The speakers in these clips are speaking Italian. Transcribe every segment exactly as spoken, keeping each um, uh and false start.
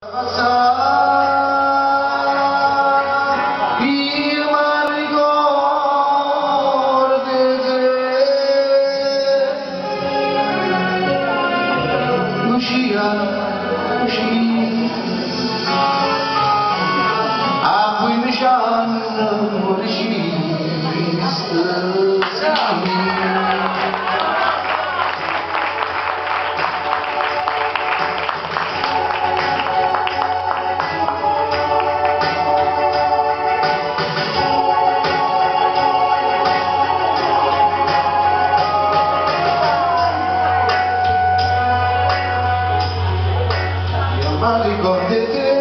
Ma ricordi te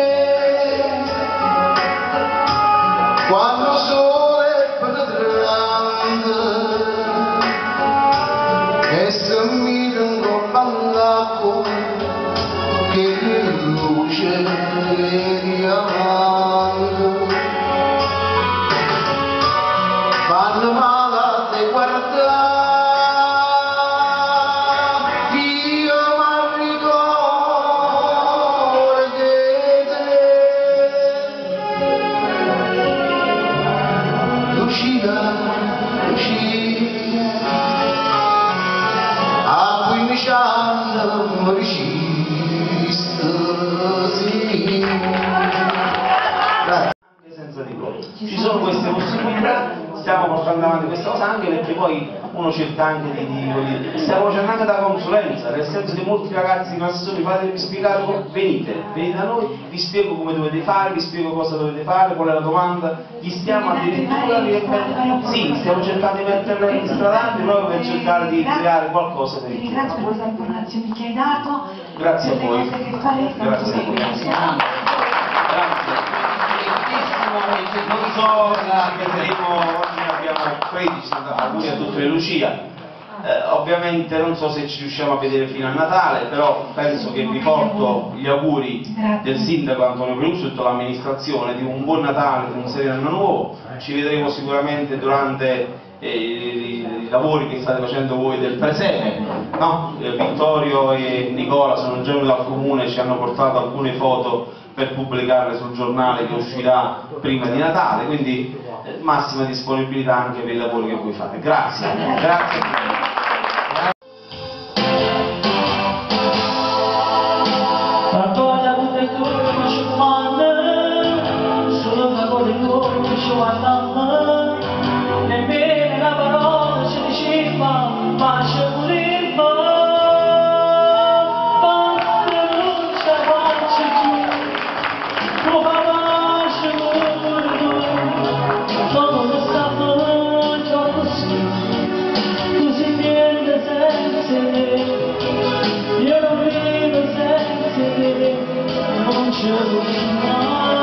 quando il sole è penetrante e se mi incolpa all'acqua che luce di diamante fanno male a te guardare. A quindici anni mi registro anche senza diploma. Ci sono queste possibilità, stiamo portando avanti questa cosa anche perché poi uno cerca anche di, di, di stiamo facendo anche da consulenza, nel senso che molti ragazzi professori fatemi spiegare, venite, venite da noi, vi spiego come dovete fare, vi spiego cosa dovete fare, qual è la domanda, gli stiamo addirittura sì, stiamo cercando di metterla in strada proprio per cercare di creare qualcosa per il futuro. Grazie per le informazioni che hai dato. Grazie a voi. Grazie a voi. Grazie. Non so se vedremo, oggi abbiamo tredici auguri a tutte le Lucia. Eh, ovviamente non so se ci riusciamo a vedere fino a Natale, però penso che vi porto gli auguri del sindaco Antonio Peluso e tutta l'amministrazione di un buon Natale, di un sereno anno nuovo. Ci vedremo sicuramente durante eh, i, i lavori che state facendo voi del presepe, no? eh, Vittorio e Nicola sono già venuti al comune, ci hanno portato alcune foto per pubblicarle sul giornale che uscirà prima di Natale, quindi eh, massima disponibilità anche per i lavori che voi fate. Grazie. Grazie. Nemmeno la parola ci diceva, ma ci voleva, quando non ci faccio più, lo faccio dopo lo stato già così, così niente senza te, io non vivo senza te, non ci voglio mai.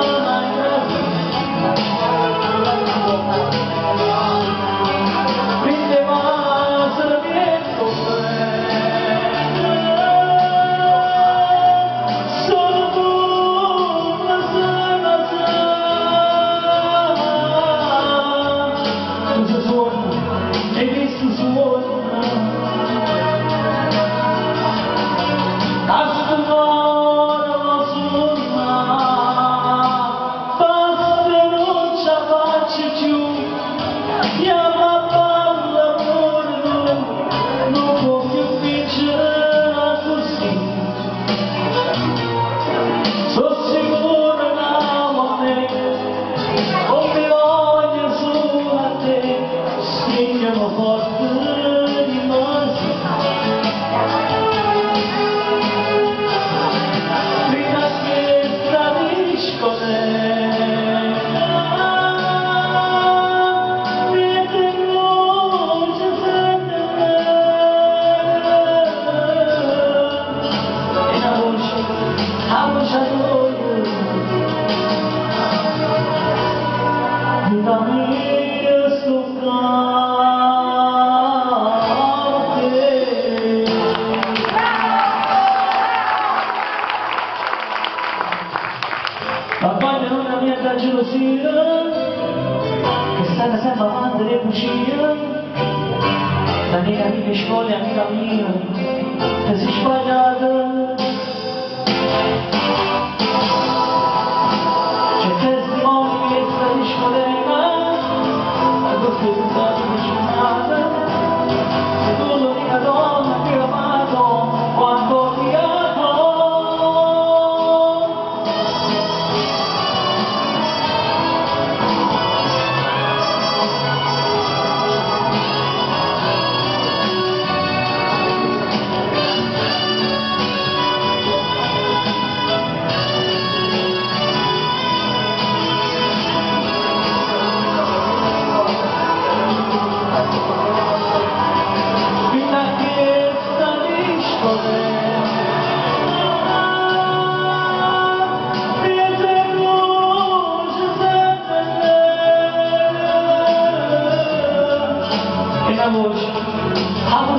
gelosia che è stata sempre amante delle bugie, la mia amica scuola è amica mia che si è sbagliata.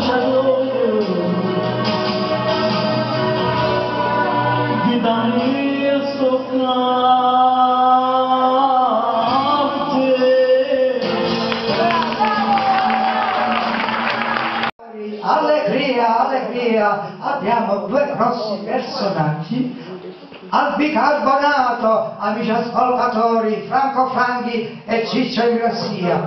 ambasciatore di Daniel Stoccante. Allegria, allegria, abbiamo due grossi personaggi al bicarbonato, amici ascoltatori, Franco Franchi e Ciccio Ingrassia.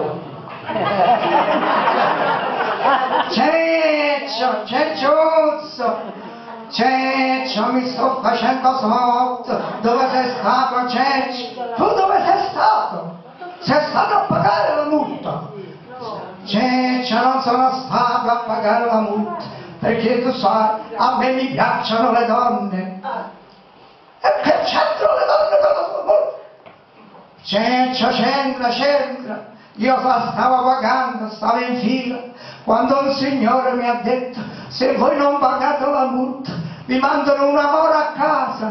Ceccio, Cecciuzzo, Ceccio, mi sto facendo sotto. Dove sei stato, Ceccio? Tu dove sei stato? Sei stato a pagare la multa. Ceccio, non sono stato a pagare la multa, perché tu sai, a me mi piacciono le donne. E che c'entrano le donne con la sua multa? Ceccio, c'entra, c'entra. Io stavo pagando, stavo in fila, quando un signore mi ha detto: se voi non pagate la multa, vi mandano una mora a casa.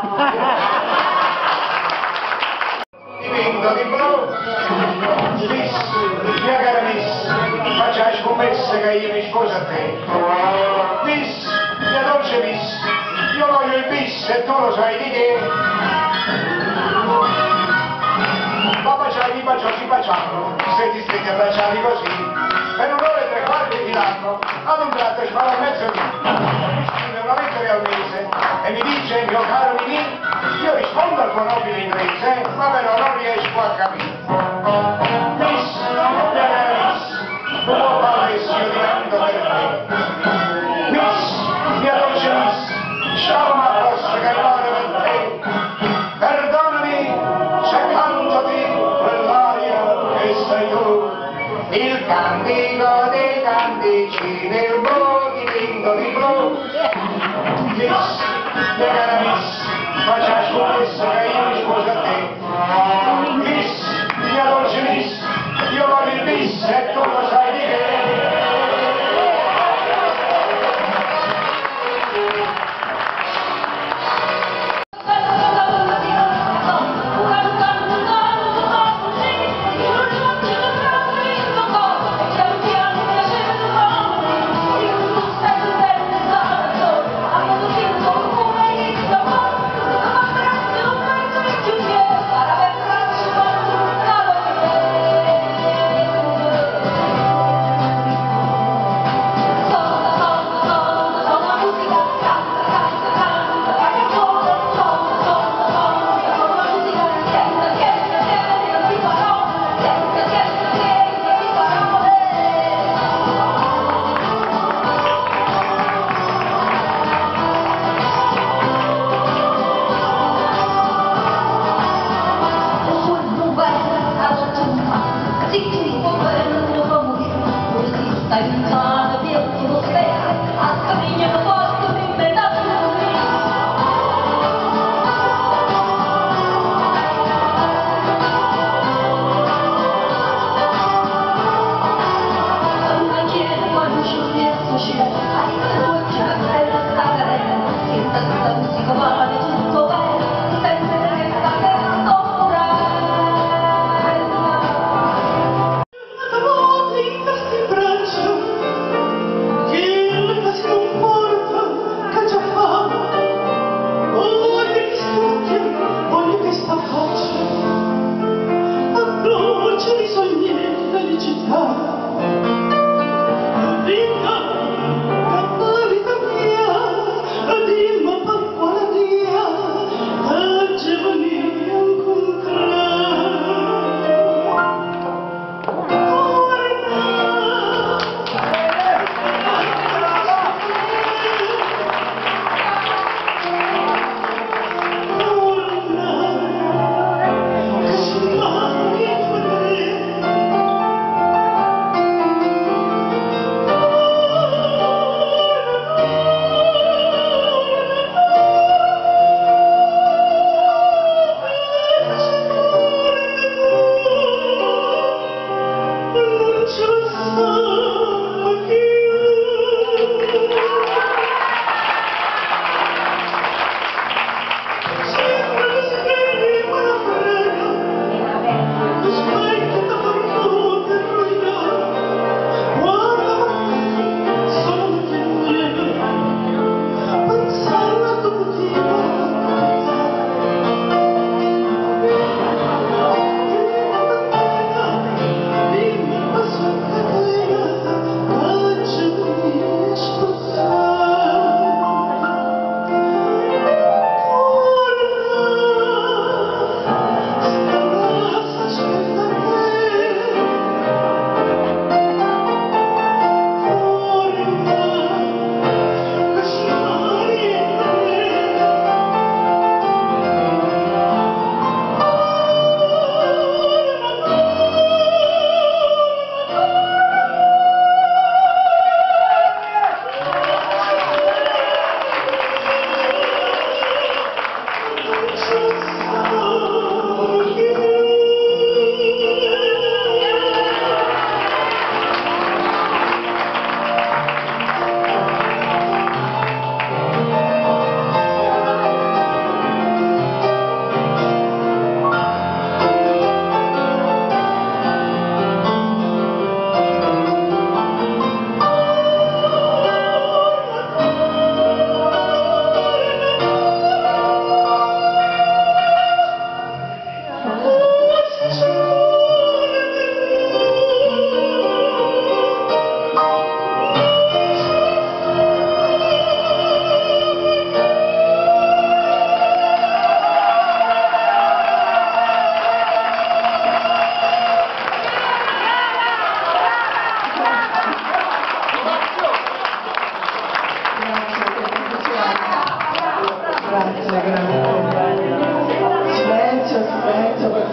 Divento di blu, Miss, mia cara Miss, faccia la scommessa che io mi sposo a te. Miss, mia dolce Miss, io voglio il bis e tu lo sai di che. Ma baciare, mi baciò, ci baciamo, se ti stendi abbracciati così, per un'ora e tre quarti di l'anno, ad un tratto ci fa la mezzo di mi scrive una lettera al mese e mi dice: mio caro Mimì, io rispondo al tuo nobile inglese, ma però non riesco a capire. Miss, mia cara Miss, un po' palessi io divento per te. Miss, mia dolce Miss, ciao ma posso cantare per te. Perdonami se canto di quell'aria che sei tu, il cantico dei cantici del blu, dipinto di blu. Miss, mia cara Miss, faccia la scommessa che io mi sposo a te. Miss, mia dolce Miss, io voglio il bis e tu lo sai di che.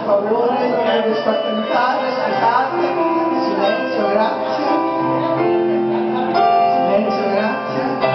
favore, sto a cantare, scusate, silenzio, grazie. Silenzio, grazie.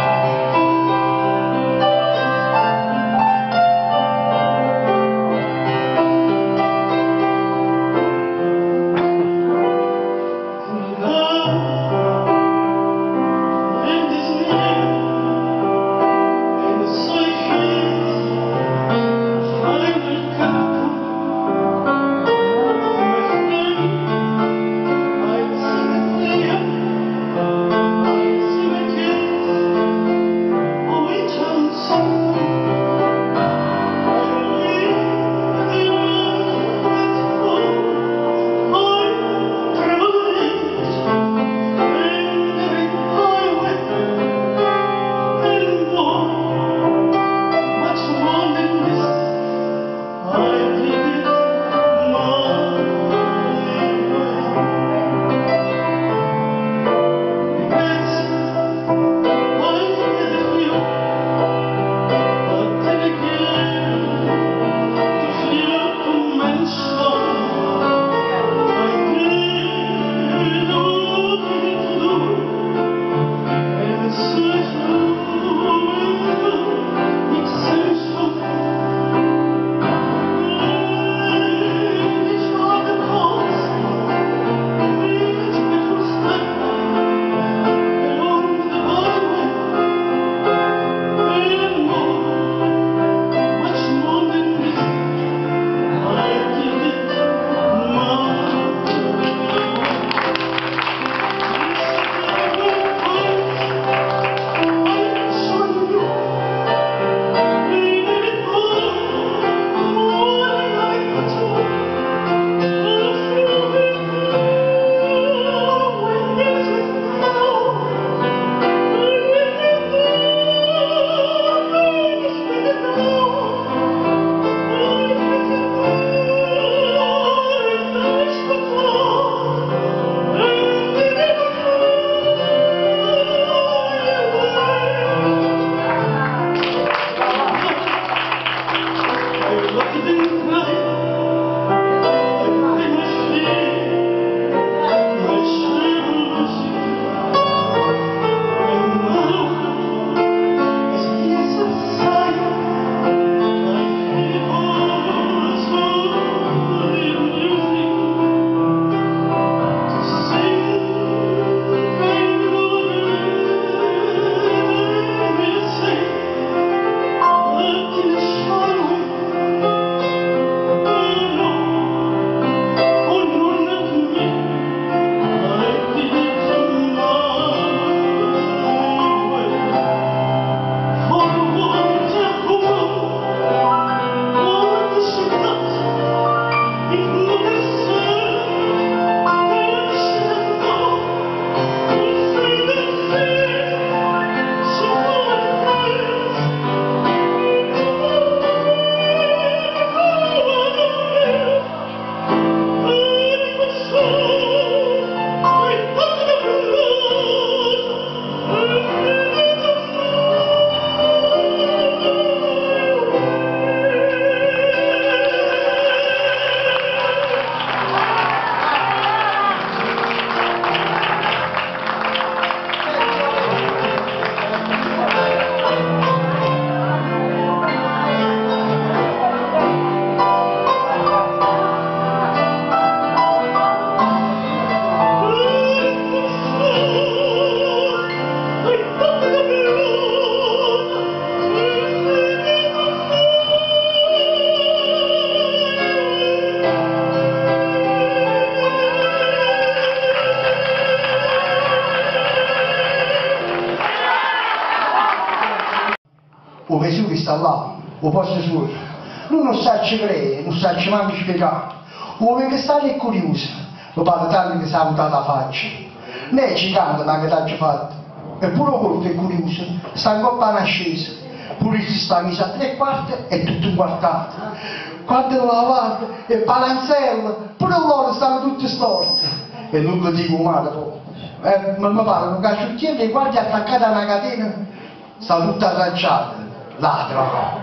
o Vesuvio sta là, o posto suo. Lui non sa ci credere, non sa ci manco spiegare. O che sta lì curioso, lo padre tanto che si è mutato la faccia. Lei ci canta ma che t'ha fatto. Eppure quello che è curioso, sta in coppa in ascesa. Pure si sta messo a tre quarti e tutto quartato. Quando lo lavate e palanzello, pure loro stanno tutti storti. E non lo dico male poi. Eh, ma mi pare un cacciuttiere e guardi attaccata a una catena, sta tutta arrangiata, ladra.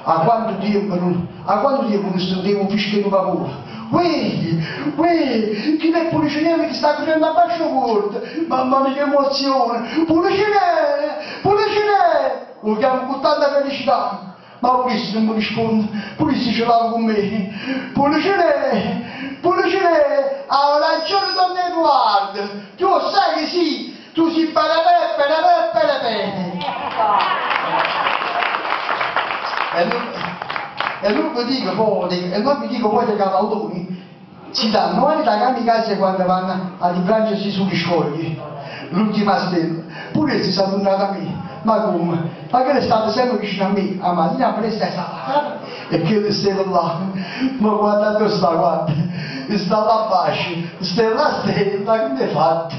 a quanto tempo non, a quanto tempo non sentiamo un fischio di vapore? Uè, uè, chi è Policinelli che sta correndo a basso porta? Mamma mia che emozione! Policinelli! Policinelli! Lo chiamo con tanta felicità! Ma Polizzi non mi risponde, Polizzi ce l'ha con me! Policinelli! Policinelli! Ha ragione Don Edoardo! Tu sai che sì! Tu sei parapè, parapè, parapè! E non, e non mi dico poi, e non mi dico poi dei cavalloni, ci danno anche da kamikaze quando vanno a librarsi sugli scogli, l'ultima stella, pure si sa tornato a me, ma come? Ma che è stato sempre vicino a me, a mattina presto è stata, e che stella là, ma guardate sta, guarda, sta là basso, stella stella, che mi è fatta?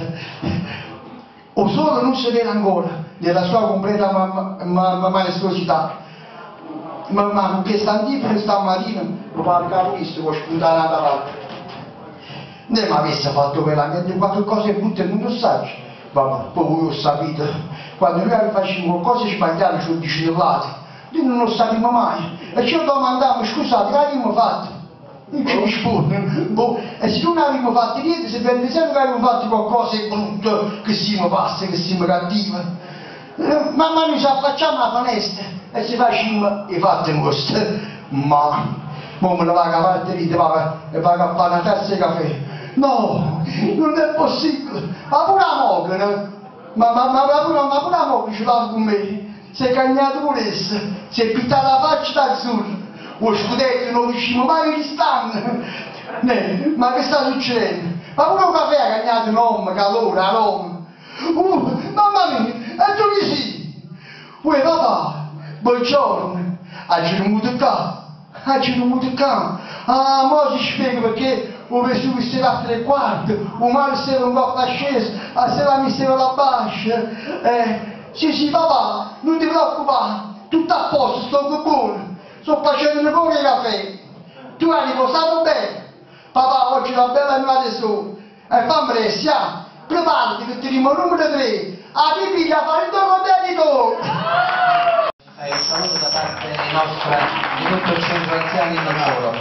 O solo non si vede ancora, nella sua completa ma, ma, ma, maestosità. Ma, ma che stamattina stamattina lo parla visto con spuntare da parte ne mi avesse fatto veramente quattro cose brutte non lo sai vabbè poi ho sapito quando noi facciamo qualcosa sbagliate ci ho dicevate noi non lo sappiamo mai e ci domandavamo scusate che abbiamo fatto non ci risponde boh, e se non abbiamo fatto niente se per esempio che abbiamo fatto qualcosa di brutto che siamo passi che siamo cattivi eh, mamma noi ci affacciamo alla finestra e si facciamo i fatti nostri, ma mo me ne va a parte lì, va a fare una tazza di caffè. No, non è possibile, ma pure la moglie, ma, ma, ma, ma, pure, ma pure la moglie ce l'ha con me, si è cagnato pure essa, si è pittata la faccia d'azzurro, lo scudetto non riusciamo mai a stanno. Ma che sta succedendo? Ma pure un caffè ha cagnato un uomo, calore, aroma. Uh, mamma mia, e tu chi sei? Uè papà? Buongiorno, oggi non mi tocca, oggi non mi tocca. Ah, ma si spiega perché ho preso queste latte e quarto, o male se un po' sceso, a se la mi stava la bascia. Eh, sì, sì, papà, non ti preoccupare, tutto a posto, sto buono, sto facendo un po' di caffè. Tu hai riposato bene, papà, oggi la bella nuova su, e fammi presto, preparati che ti rimo numero tre, a pipì a fare il tuo contenitore. Il saluto da parte nostra di tutto il centro anziani non solo.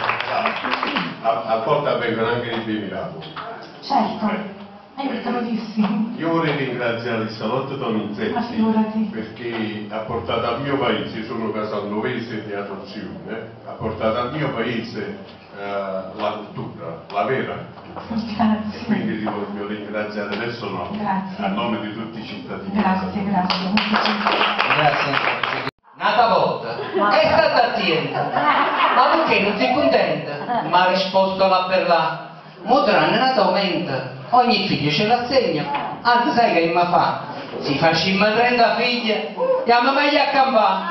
A, a volte avvengono anche dei bei miracoli. Certo, aiutano tantissimo. Io vorrei ringraziare il salotto Donizetti Ma figurati. perché ha portato al mio paese, io sono casalnovese di adozione, ha portato al mio paese eh, la cultura, la vera. Grazie. Quindi ti voglio ringraziare adesso no, Grazie. a nome di tutti i cittadini. Grazie, grazie. Grazie. Nata volta, è stata attenta, ma perché non sei contenta? Mi ha risposto là per là, mo tranne nata aumenta, ogni figlio ce l'assegna, anzi sai che mi fa? Si facciamo trenta figlie, andiamo meglio a campare.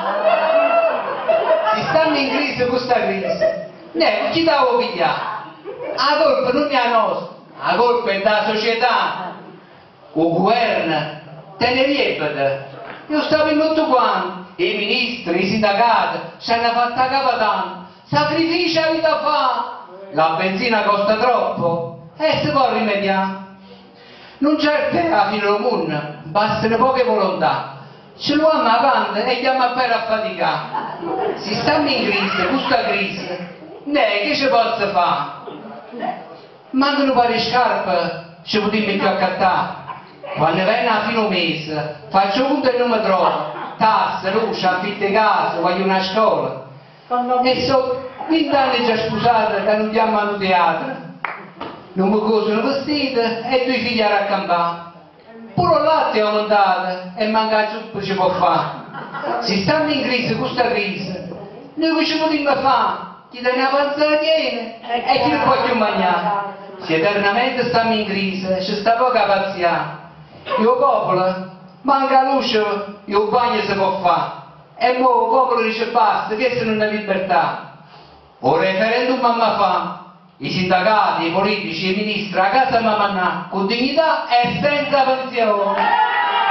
Si stanno in crisi questa crisi, ne, chi devo pigliare? La colpa non è la nostra, la colpa è della società, il governo, te ne riepete, io stavo in tutto quanto. I ministri, i sindacati ci hanno fatto a capitano, sacrifici a vita fa, la benzina costa troppo e si può rimediare. Non c'è la fine del mondo, bastano poche volontà, ce lo hanno avanti e andiamo a per affaticare. Si stanno in crisi, questa crisi, ne che ci posso fare? Mancano pare scarpe, ci potremmo più accattare. Quando viene a fine mese, faccio punto e non mi trovo. Tasse, luce, affitte casa, voglio una scuola. E sono vent'anni già sposata che non andiamo al teatro. Non mi cosano vestiti e due figli a raccampare. Pure il latte ho montato e manca la zuppa ci può fare. Si stanno in crisi, questa crisi. Noi che ci potremmo fare? Chi te ne avanza la tiene e chi ne può più mangiare. Se eternamente stiamo in crisi, ci sta poca pazienza. Io popolo, manca la luce, il bagno si può fare. E mo il popolo dice basta, che se non è libertà. Un referendum a fa, i sindacati, i politici, i ministri, a casa mamma con dignità e senza pensione.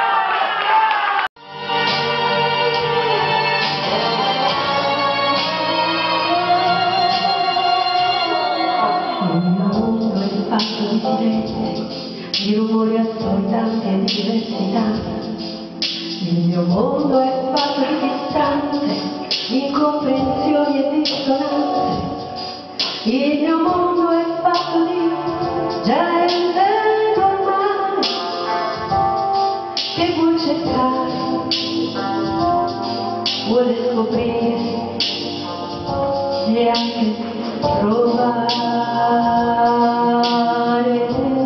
Fatto di silenzio, di rumori assordanti e di diversità. Il mio mondo è fatto di distanze, incomprensioni e dissonanze. Il mio mondo è fatto di gente normale che vuol cercare, vuole scoprire e anche provare.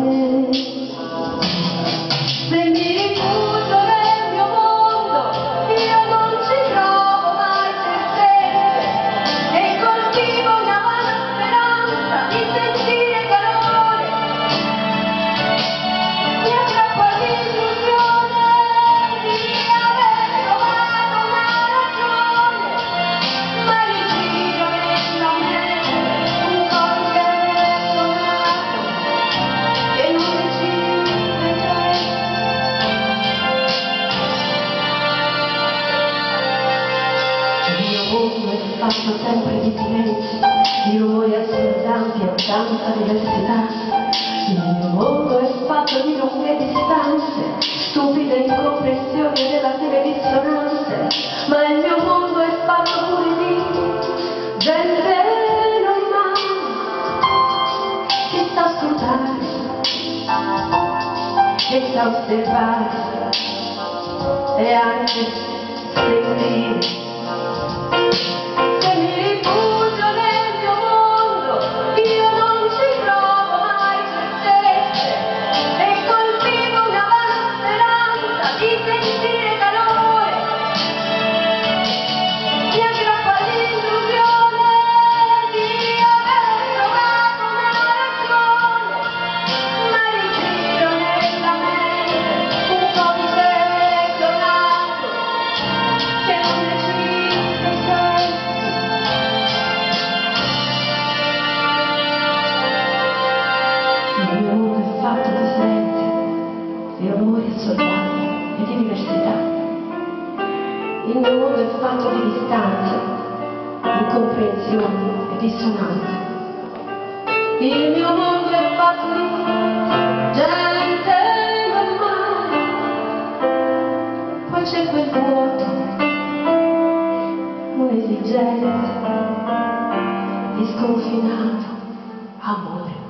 Se mi rifugio nel mio mondo, io non ci trovo mai certezze e coltivo una vana speranza di sentire calore. Mi aggrappo all'illusione di aver trovato una ragione, ma rigiro nella mente un codice suonato che non decide mai. Il mio mondo è fatto sempre di silenzi, di rumori assordanti e tanta diversità. Il mio mondo è fatto di lunghe distanze, stupide incomprensioni e relative dissonanze. Ma il mio mondo è fatto pure di gente normale che sa ascoltare, che sa osservare e anche sentire. Se mi rifugio nel mio mondo, io non ci trovo mai certezze e coltivo una vana speranza di sentire calore. Mi aggrappo all'illusione di aver trovato una ragione, ma rigiro nella mente un codice clonato che non decide mai. Il mio mondo è fatto di silenzi, di rumori assordanti e di diversità. Il mio mondo è fatto di distanze, incomprensioni e dissonanze. Il mio mondo è fatto di gente normale. Poi c'è quel vuoto, un'esigenza di sconfinato amore.